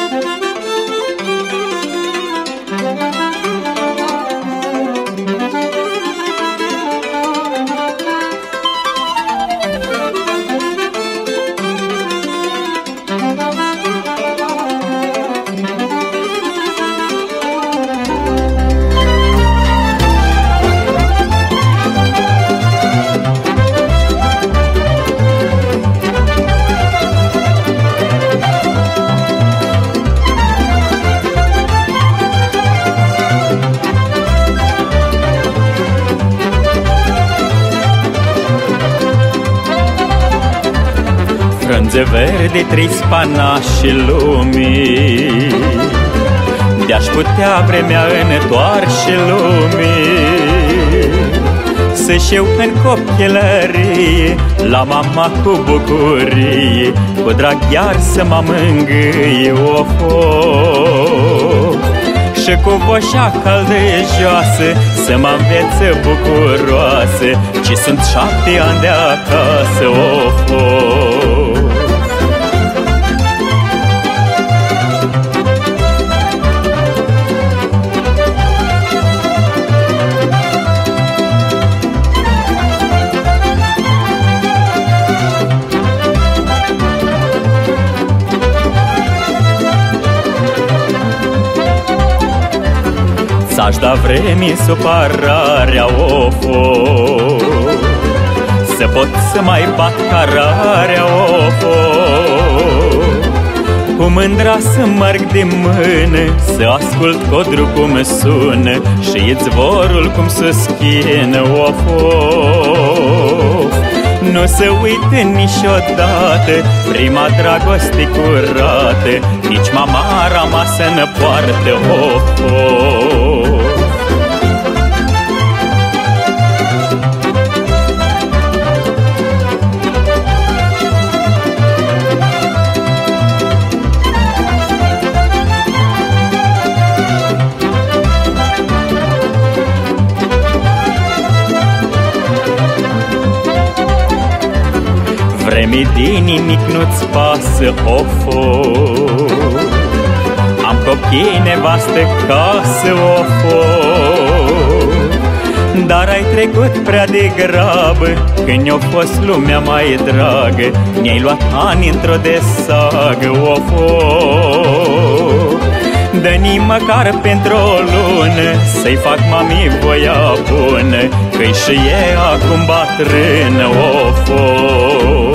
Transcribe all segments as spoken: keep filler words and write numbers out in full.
Frunze verde, trei spanași lumii, de-aș putea vremea întoarce lumii, să-și eu în copilărie la mama cu bucurie, cu drag iar să mă mângâie, of, of. Și cu voșa căldăjoasă să mă învețe bucuroasă, ci sunt șapte ani de acasă, of, of. S-aș da vremii supărarea, of, of, să pot să mai bat cararea, of, of. Cu mândra să merg de mână, să ascult codru cum sună și izvorul cum se schină, of, of. Nu se uită niciodată prima dragoste curată, nici mama rămasă în poartă, of, of. Vremii din nimic nu-ți pasă, of, of. Am copii, nevastă, casă, of, of. Dar ai trecut prea degrabă, când i-a fost lumea mai dragă, ne-ai luat ani într-o de sagă, of, of. Dă-ni măcar pentru o lună să-i fac mami voia bună, că-i și e acum bătrână, of, of.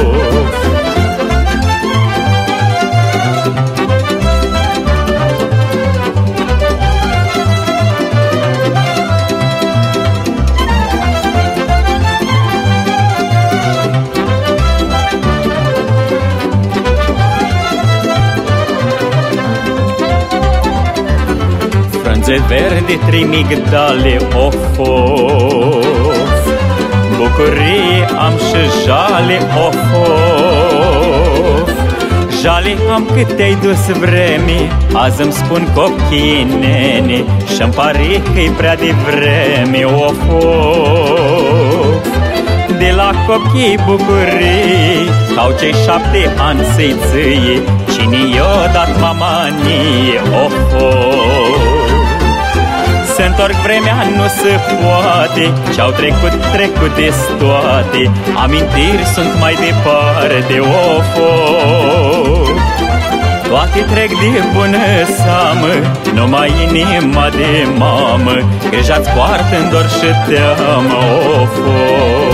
Frunze verde, trei migdale, of, of. Bucurie am și jale, of, of. Jale am cât te-ai dus vreme, azi îmi spun copiii nene, și-mi pare că-i prea devreme, of, of. De la copii bucurii, au cei șapte ani să-i ție, cine i-a dat mamanie, of, of. Se-ntorc vremea, nu se poate, ce-au trecut, trecute toate, amintiri sunt mai departe, of, of. Toate trec de bună seamă, numai inima de mamă, grija-ți poartă în dor și teamă, of, of.